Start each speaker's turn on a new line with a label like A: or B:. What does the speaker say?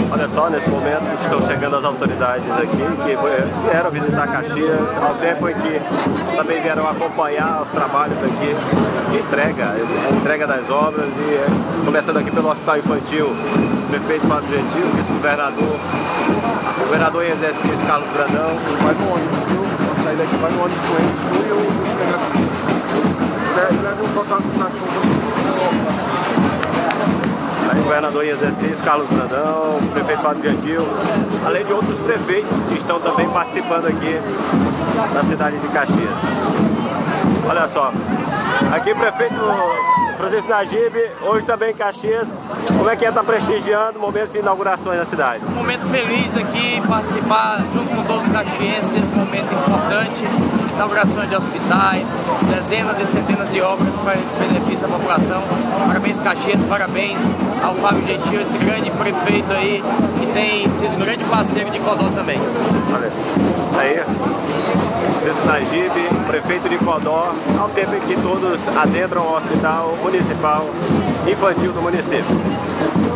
A: Olha só, nesse momento estão chegando as autoridades aqui que vieram visitar Caxias, ao tempo em que também vieram acompanhar os trabalhos aqui de entrega das obras, e começando aqui pelo Hospital Infantil, o prefeito Fábio Gentil, vice-governador, o governador em exercício Carlos Brandão.
B: Vai no ônibus, viu? Vou sair daqui, vai no ônibus com ele, tu e eu leva um total de
A: Aí, o governador em exercício, Carlos Brandão, o prefeito Fábio Gentil, além de outros prefeitos que estão também participando aqui da cidade de Caxias. Olha só, aqui o prefeito Francisco Najib, hoje também em Caxias. Como é que está prestigiando momentos de inaugurações na cidade?
C: Um momento feliz aqui, participar junto com todos os caxienses desse momento importante, inaugurações de hospitais, dezenas e centenas de obras para esse benefício à população. Parabéns Caxias, parabéns ao Fábio Gentil, esse grande prefeito aí, que tem sido um grande parceiro de Codó também.
A: Olha, aí, Francisco Najib, prefeito de Codó, ao tempo em que todos adentram ao hospital municipal infantil do município.